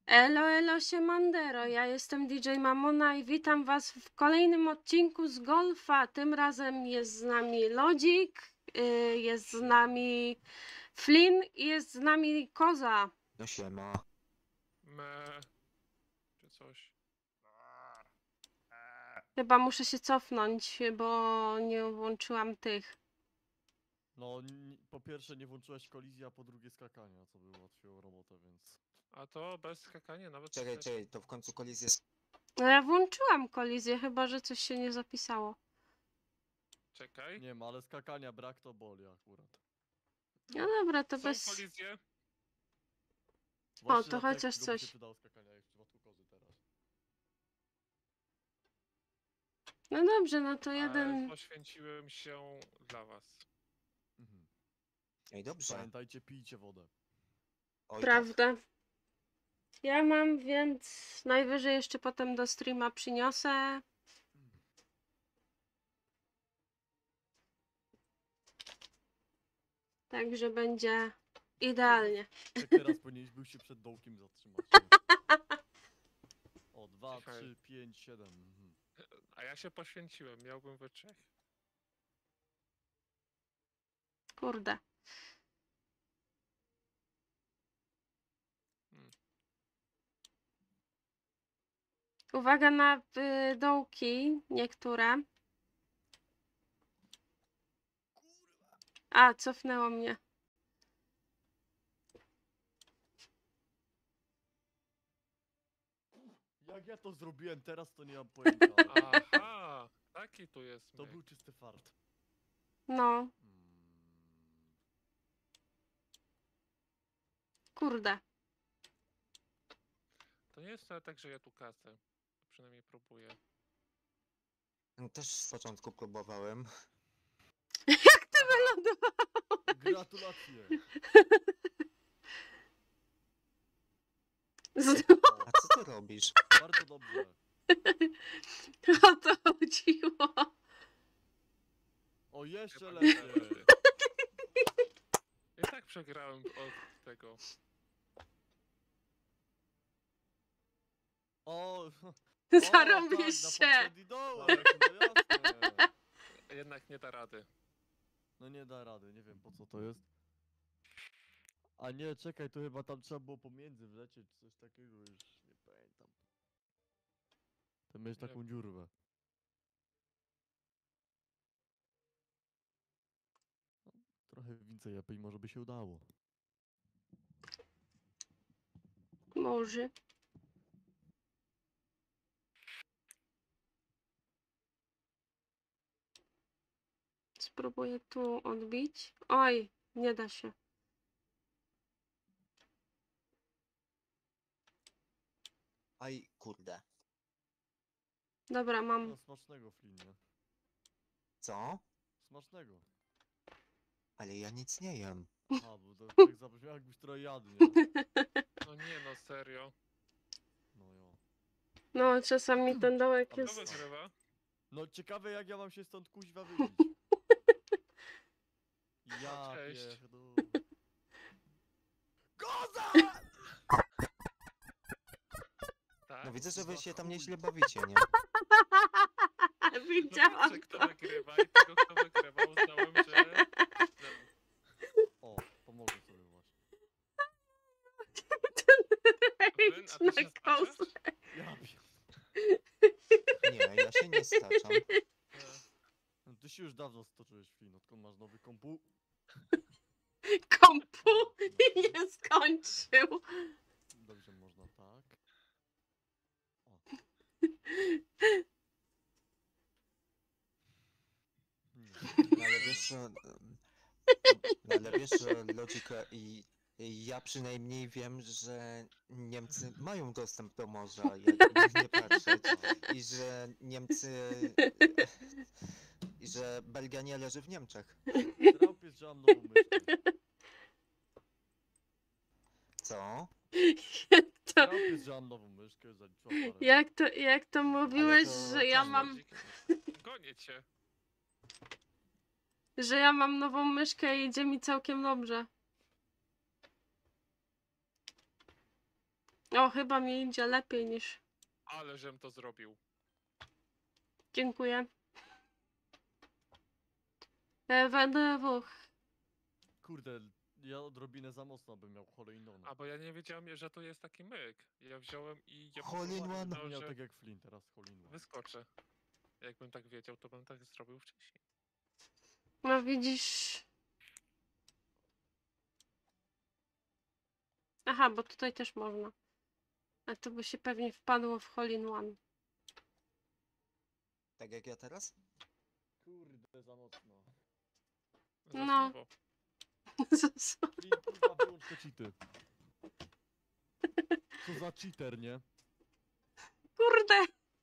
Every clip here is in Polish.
Elo, elo, siemandero, ja jestem DJ Mamona i witam was w kolejnym odcinku z Golfa. Tym razem jest z nami Lodzik, jest z nami Flynn i jest z nami Koza. No siema. Czy coś. Chyba muszę się cofnąć, bo nie włączyłam tych. No, po pierwsze nie włączyłeś kolizji, a po drugie skakania, co by ułatwiło robotę, więc... A to bez skakania nawet. Czekaj, to w końcu kolizję No ja włączyłam kolizję, chyba że coś się nie zapisało. Czekaj. Nie ma, ale skakania brak to boli akurat. No dobra, to Są bez... kolizje. Właśnie to dlatego chociaż by coś. się przydało skakania, jak w przypadku kozy teraz. No dobrze, no to Ale jeden... poświęciłem się dla was. Mhm. Ej, dobrze. Pamiętajcie, pijcie wodę. Oj, Prawda. Ja mam, więc najwyżej jeszcze potem do streama przyniosę. Także będzie idealnie. Jak teraz powinieneś był się przed dołkiem zatrzymać. O, 2, Słuchaj. 3, 5, 7. Mhm. A ja się poświęciłem, miałbym we trzech. Kurde. Uwaga na dołki niektóre. A, cofnęło mnie. Jak ja to zrobiłem teraz, to nie mam pojęcia. ale Aha, taki tu jest. To myk. był czysty fart. No, Mm. kurde. To nie jest wcale tak, że ja tu kasę. Przynajmniej próbuję. też z początku próbowałem. Jak ty Aha, wylądowałeś? Gratulacje! Znowu A co ty robisz? Bardzo dobrze. o to chodziło. O, jeszcze chyba lepiej. niestety. Ja tak przegrałem od tego. O, Zarobiście. Tak, na poprzedni dołek, no jasne. Jednak nie da rady. No nie da rady, nie wiem po co to jest. A nie, czekaj, to chyba tam trzeba było pomiędzy wlecieć, coś takiego, już nie pamiętam. To mieć Nie. taką dziurwę. No, trochę więcej lepiej może by się udało. Może. Spróbuję tu odbić. Oj, nie da się. Aj, kurde. Dobra, mam. No smacznego, Flinie. Co? Smacznego. Ale ja nic nie jem. A, bo to tak zabrzmiało jakbyś trochę jadł, nie? No nie no, serio. No jo. No, czasami ten dołek A Kto jest... wygrywa? No ciekawe jak ja mam się stąd kuźwa wybić. Ja Cześć. pierdolę. Koza! Tak? No widzę, że wy za się tam chuj. nieźle bawicie, nie? No Widziałam patrzę, kto to. wygrywa i tego, kto wygrywa, uznałem, że... O, pomogę sobie właśnie. Flynn, a ty Na się kozę. staczasz? Ja pier... Nie, ja się nie staczam. No, ty się już dawno stoczyłeś, Flin, odkąd masz nowy kompu. Kompu nie skończył. Dobrze, można tak. O. No ale wiesz, że... No ale wiesz, że Logica i ja przynajmniej wiem, że Niemcy mają dostęp do morza, jakby nie patrzeć. I że Niemcy... I że Belgia nie leży w Niemczech. Trump jest, że mam nową myszkę. Co? To, Trump jest, że mam nową myszkę, zaliczyła parę. jak to mówiłeś, to że ja każdy. mam... Gonię cię. Że ja mam nową myszkę i idzie mi całkiem dobrze. O, chyba mi idzie lepiej niż... Ale żem to zrobił. Dziękuję. WDW. Kurde, ja odrobinę za mocno bym miał kolejną. A bo ja nie wiedziałem, że to jest taki myk. Ja wziąłem i ja Hole in próbowałem, one. no, Miał że tak jak Flynn, teraz Holin. wyskoczę. Jakbym tak wiedział, to bym tak zrobił wcześniej. No widzisz... Aha, bo tutaj też można. A to by się pewnie wpadło w hole in one. Tak jak ja teraz? Kurde, za mocno. Za No. słabo. Flynn, kurwa, wyłącz te cheaty. Co za cheater, nie? Kurde!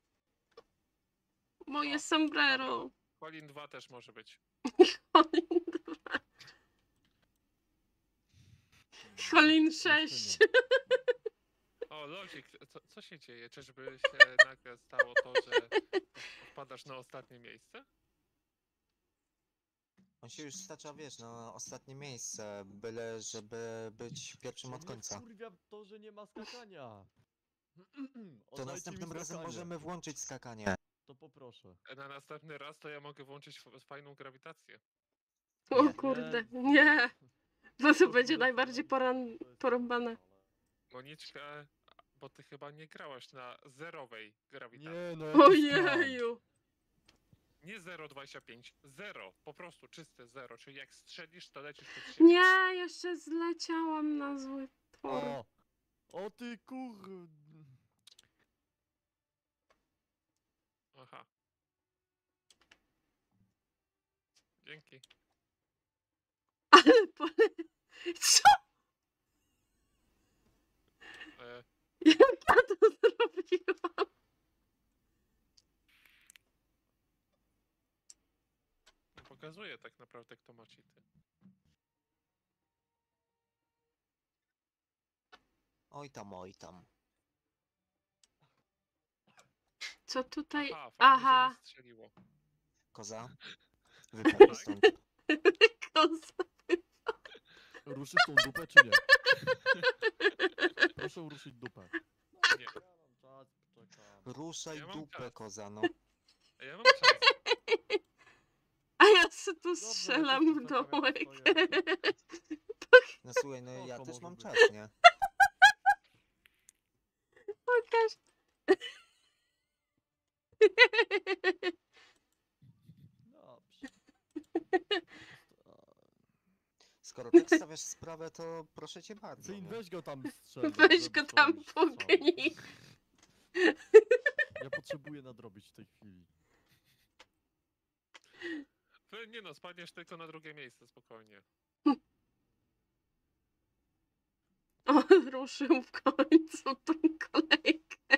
Moje O, sombrero. Colin 2 też może być. Colin Jeszcze 6. nie. O, Logic, co się dzieje? Czyżby się nagle stało to, że wpadasz na ostatnie miejsce? On się już stacza, wiesz, na ostatnie miejsce, byle żeby być pierwszym od końca. Kurwa, to, że nie ma skakania. To Oddajcie następnym mi razem skakanie. możemy włączyć skakanie. To poproszę. Na następny raz to ja mogę włączyć fajną grawitację. O Nie. kurde, nie. Bo to będzie najbardziej porąbane. Ale- Moniczka, bo ty chyba nie grałaś na zerowej grawitacji. Nie, no jakiś skam. Ojeju. Nie 0,25, 0, po prostu czyste 0, czyli jak strzelisz, to lecisz pod siebie. Nie, jeszcze zleciałam na zły tor. O ty kur... Aha. Dzięki. Ale pole... Co? E, Jak ja to zrobiłam? pokazuję tak naprawdę, kto ma cheaty. Oj tam, oj tam. Co tutaj? Aha, fajnie, że Aha. nie strzeliło. Koza? Wypadł Tak? stąd. Koza. Ruszysz tą dupę, czy nie? Proszę ruszyć dupę. Nie. Ja mam czas, poczekam. Ruszaj Ja mam dupę, czas. koza, no. Ja mam czas. A ja se tu Dobrze, strzelam ja w też tu dołek. stoję. No słuchaj, no ja Spoko, też mam może czas, być. nie? Pokaż. Dobrze. Skoro tak stawiasz sprawę, to proszę cię bardzo. Flynn, Nie? weź go tam strzel. Weź go tam puknij. Ja potrzebuję nadrobić w tej chwili. Nie no, spadniesz tylko na drugie miejsce, spokojnie. O, ruszył w końcu tą kolejkę.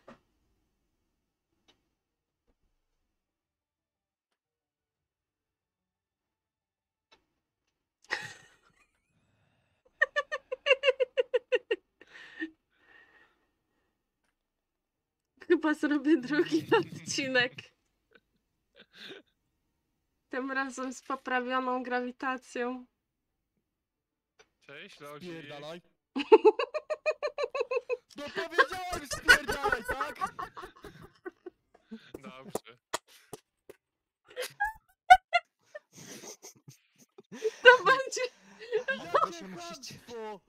Chyba zrobię drugi odcinek. Tym razem z poprawioną grawitacją. Cześć, Lodzi. Spierdalaj. No powiedziałem spierdalaj, tak? Dobrze. To będzie... Wy się Jakie musicie... chamstwo!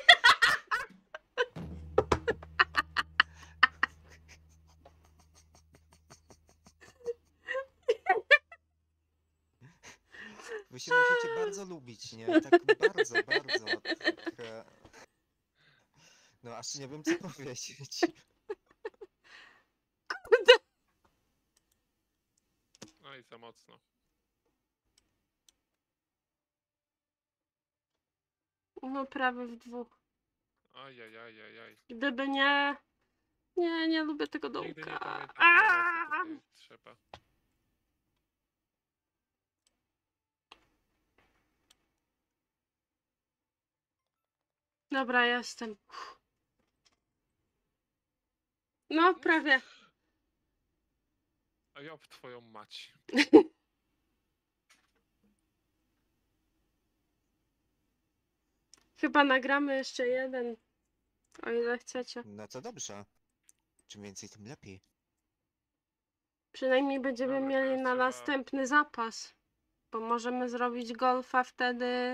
Wy się musicie bardzo lubić, nie? Tak bardzo, bardzo. Tak, no aż nie wiem co powiedzieć. No i za mocno. No prawie w dwóch. Ajajajajaj. Gdyby nie... Nie lubię tego Nigdy nie dołka. pamiętam, ile Aaaa! razy tutaj trzeba. Dobra, jestem. No, prawie. A ja w twoją mać. Chyba nagramy jeszcze jeden. O ile chcecie. No to dobrze. Czym więcej, tym lepiej. Przynajmniej będziemy Dobra, mieli teraz na trzeba- następny zapas. Bo możemy zrobić golfa wtedy.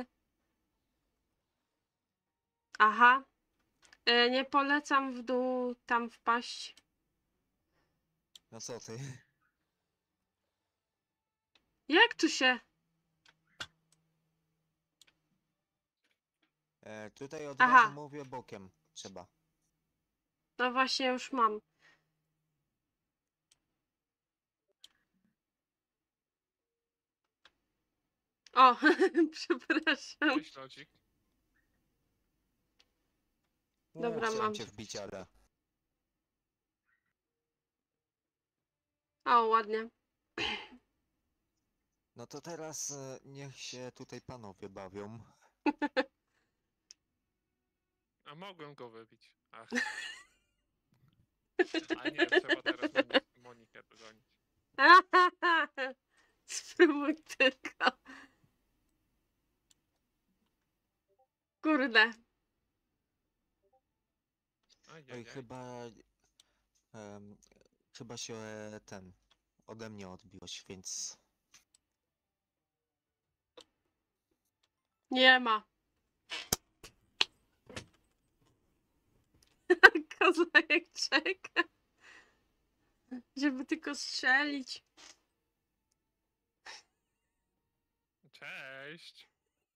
Aha. Nie polecam w dół tam wpaść. No co ty? Jak tu się? Tutaj od Aha. razu mówię bokiem. Trzeba. No właśnie już mam. O, przepraszam. Cześć, Lodzik. Dobra, Chciałem mam. cię wbić, ale... O, ładnie. No to teraz niech się tutaj panowie bawią. A mogłem go wybić. Ach. A nie, trzeba teraz Monikę dogonić. Spróbuj tylko. Kurde. Oj, Ajajaj. chyba się ten ode mnie odbiłeś, więc Nie ma. Kozłek czeka. Żeby tylko strzelić. Cześć.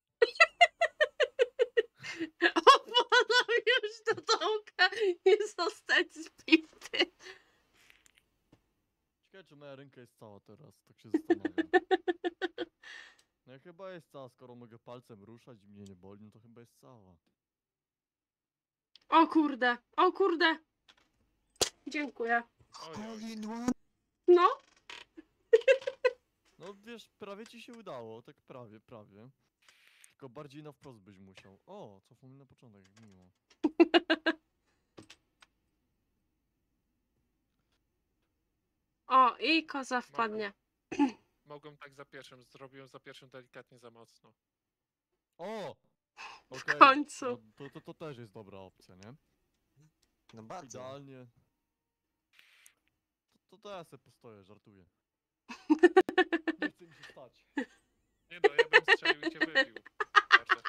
Opłynął już do dołka i zostać zbity. Ciekawe, czy moja ręka jest cała teraz, tak się zastanawiam. No chyba jest cała, skoro mogę palcem ruszać i mnie nie boli, no to chyba jest cała. O kurde, o kurde. Dziękuję. Oj, oj. Hole in one. No, No wiesz, prawie ci się udało, tak prawie, prawie. Tylko bardziej na wprost byś musiał. O, cofnął mi na początek, jak miło. o i koza wpadnie. Mogłem tak za pierwszym, zrobiłem za pierwszym delikatnie za mocno. O! W Okej, końcu. No, to też jest dobra opcja, nie? No bardzo. Idealnie. To ja sobie postoję, żartuję. Nie chce mi się stać. Nie no, ja bym strzelił i cię wybił. Proszę.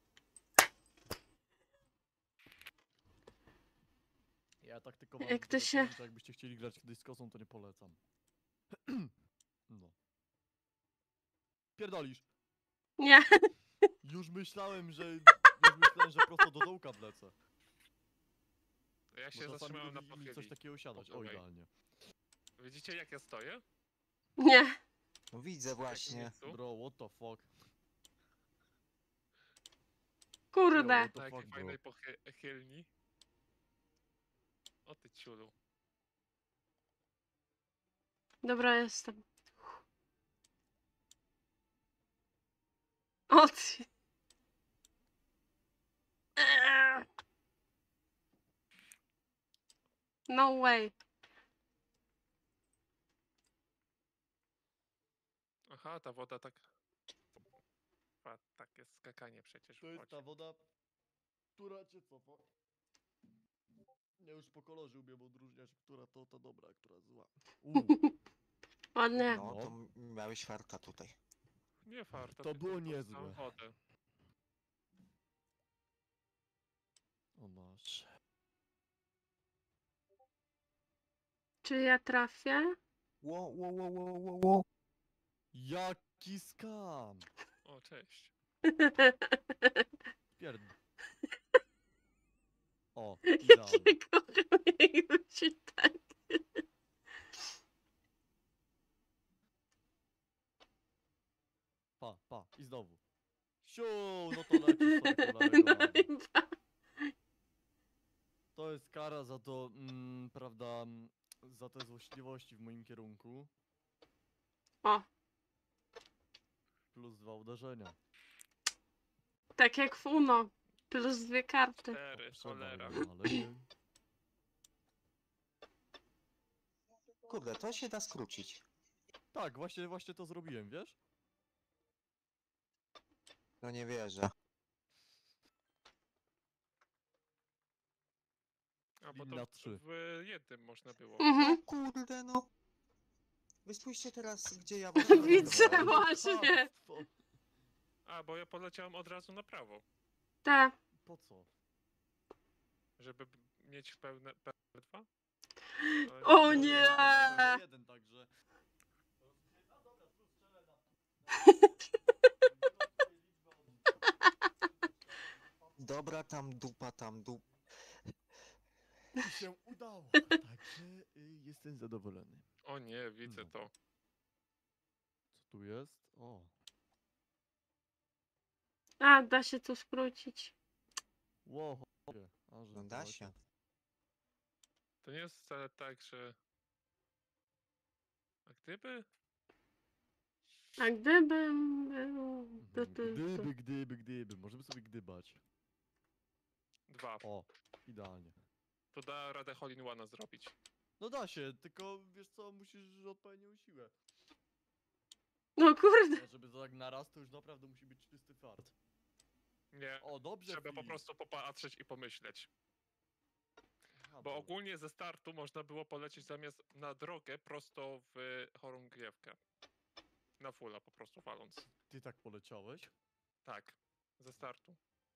Ja taktykowałem, Jak to tylko się- powiem, że jakbyście chcieli grać kiedyś z kosą, to nie polecam. No. Pierdolisz. Nie. Już myślałem, że prosto do dołka wlecę. Ja Bo się czasami zatrzymałem na lubi mi coś pochyli. takiego siadać. O, Okej. idealnie. Widzicie jak ja stoję? Nie. No widzę W jakim właśnie. miejscu? Bro, what the fuck? Kurde. What Na the jakiej fuck, bro? fajnej pochylni. O ty ciulu. Dobra, jestem. O ty. No way. Aha, ta woda tak... Takie skakanie przecież To jest wchodzi. ta woda, która cię cofa. Ja już po kolorze umiem odróżniać, która to ta dobra, a która zła. Ładnie. No No. to miałeś farta tutaj. Nie farta, To tylko było po niezłe. samą wodę. O masz. Czy ja trafię? Wo. Jaki skam! O, cześć. Pierd... O, idealnie. Jakiego chmieju ci tak. Pa, i znowu. Siu, no to lecisz sobie kolarego nagi. To jest kara za to, prawda, za te złośliwości w moim kierunku. O, Plus 2 uderzenia. tak jak w Uno. Plus 2 karty. 4, cholera. Ale nie. Kurde, to się da skrócić. Tak, właśnie to zrobiłem, wiesz? No nie wierzę. A bo Win to na 3. w jednym można było. Mhm. Kurde no. Wy spójrzcie teraz, gdzie ja właśnie Widzę wylądowałem. właśnie. A, bo ja poleciałem od razu na prawo, Tak. Po co? żeby mieć pełne dwa. Ale O nie, nie! Jeden, także. Dobra, tam dupa, tam dupa. I się udało. Także jestem zadowolony. O nie, widzę No. to. Co tu jest? O. A, da się to skrócić. Wow, a że No da daleko. się. To nie jest wcale tak, że... A gdyby... A gdybym był... Gdyby. Możemy sobie gdybać. Dwa. O, idealnie. To da radę Hole in One'a zrobić. No da się, tylko wiesz co, musisz odpowiednią siłę. No kurde. A żeby to tak naraz, to już naprawdę musi być czysty fart. Nie, O, dobrze, trzeba po Filip. prostu popatrzeć i pomyśleć. Aha, Bo ogólnie ze startu można było polecieć zamiast na drogę prosto w chorągiewkę. Na fulla po prostu waląc. Ty tak poleciałeś? Tak, ze startu.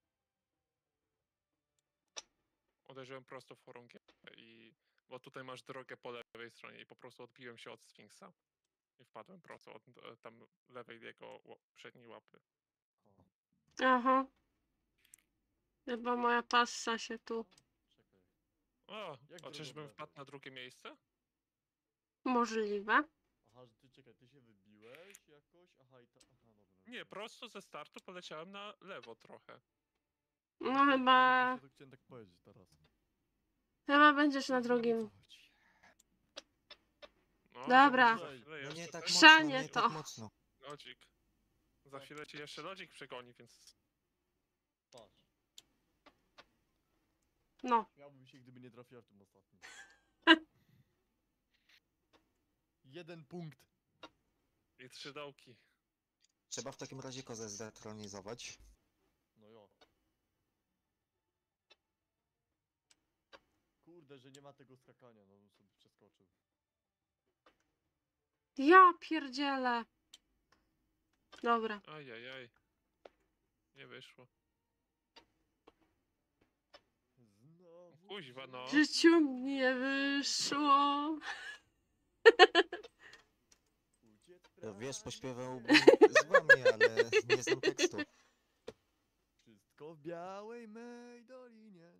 Uderzyłem prosto w chorągiewkę i... Bo tutaj masz drogę po lewej stronie i po prostu odbiłem się od Sfinksa. I wpadłem prosto od tam lewej jego przedniej łapy. O, Aha. Chyba moja passa się tu... czekaj. O, Jak a czyżbym drogą wpadł lewej? na drugie miejsce? Możliwe. Aha, że ty czekaj, ty się wybiłeś jakoś? Aha, i ta... Aha, dobra. Nie, prosto ze startu poleciałem na lewo trochę. No Właśnie- chyba... Właśnie to chciałem tak powiedzieć teraz. Chyba będziesz na Wiem, o co drugim. chodzi. No, Dobra. za chwilę No jeszcze nie tak coś- mocno, Chrzanie nie to. tak mocno. Lodzik. Za Tak. chwilę ci jeszcze lodzik przegoni, więc... Patrz. No. Śmiałbym się, gdyby nie trafiła w tym ostatnim. 1 punkt. I 3 dołki. Trzeba w takim razie kozę zdetronizować. No jo. Kurde, że nie ma tego skakania, no bym sobie przeskoczył. Ja pierdzielę. Dobra. Ajajaj. Nie wyszło. Znowu Kuźwa, no. W życiu mi nie wyszło. uciec No wiesz, pragnie. pośpiewałbym z wami, ale nie znam tekstu. Wszystko w białej mej dolinie.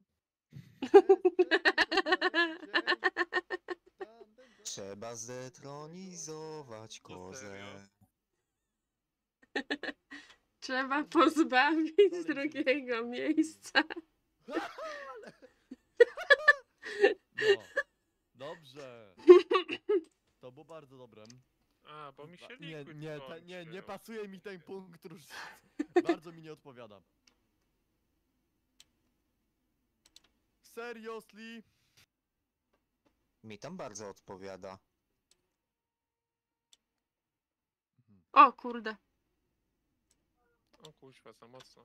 Trzeba zdetronizować No kozę. serio? Trzeba pozbawić Dalej drugiego się- miejsca. No, dobrze. To było bardzo dobre. A, bo mi się Nie, liquid nie kończył. pasuje mi ten punkt już. Bardzo mi nie odpowiada. Seriously? Mi tam bardzo odpowiada. O kurde. O kuźwa, za mocno.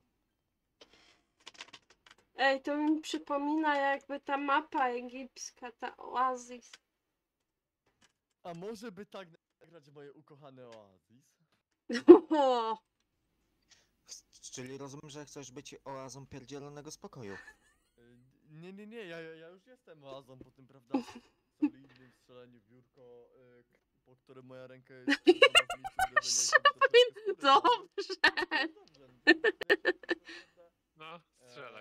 Ej, to mi przypomina jakby ta mapa egipska, ta oazis. A może by tak nagrać moje ukochane Oasis? O, Czyli rozumiem, że chcesz być oazą pierdzielonego spokoju. Nie, ja już jestem oazą po tym, prawda, solidnym strzeleniu w biurko, po którym moja ręka jest czerwona w miejscu uderzenia i sobie troszeczkę skóry dobrze. zrobił. Dobrze, no to ja się, prawda, No, strzelaj.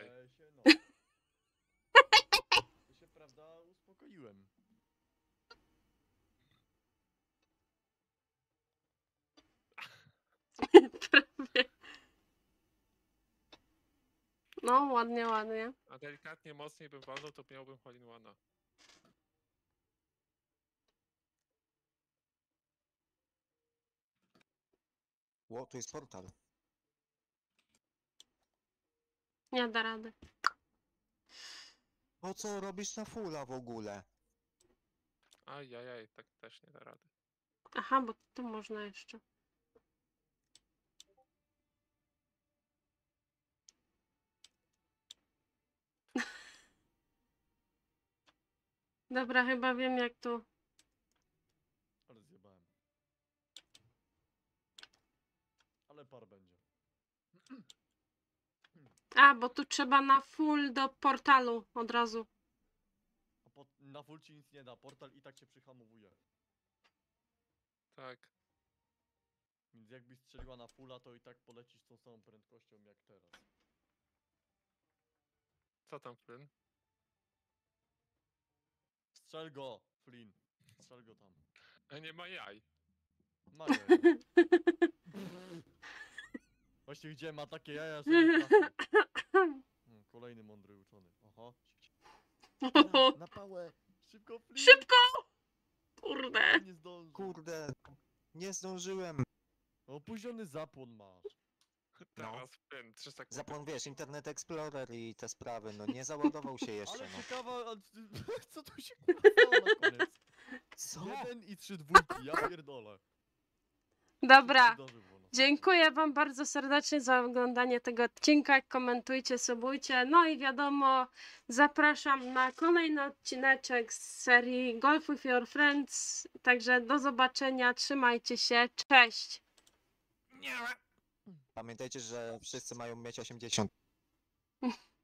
to się, prawda, uspokoiłem. Prawie. No, ładnie, ładnie. A delikatnie mocniej bym walnął, to miałbym Hole in One'a. Ło, tu jest portal. Nie da rady. Po co robisz na fulla w ogóle? Ajajaj, tak też nie da rady. Aha, bo tu można jeszcze. Dobra, chyba wiem jak tu. Ale zjebałem. Ale par będzie. A, bo tu trzeba na full do portalu od razu. A na full ci nic nie da, portal i tak cię przyhamowuje. Tak. Więc jakbyś strzeliła na fulla, to i tak polecisz tą samą prędkością jak teraz. Co tam, Flynn? Strzel go, Flynn. Strzel go tam. A nie ma jaj. Mają. Właśnie widziałem, ma takie jaja, że nie trafił. Kolejny mądry uczony. Aha. Na pałę. Szybko, Flynn. Szybko! Kurde. Nie zdążył. Kurde, nie zdążyłem. Opóźniony zapłon masz. No. Teraz Flynn, 3 sekundy. Zapłon, wiesz, Internet Explorer i te sprawy, no nie załadował się jeszcze, Ale no. ciekawa, co tu się kurwa stało na koniec? Co? 1 i 3 dwójki, ja pierdolę. Dobra. Zdążył, bo no. Dziękuję Wam bardzo serdecznie za oglądanie tego odcinka. Komentujcie, subujcie. No i wiadomo, zapraszam na kolejny odcineczek z serii Golf with Your Friends. Także do zobaczenia, trzymajcie się, cześć! Pamiętajcie, że wszyscy mają mieć 80.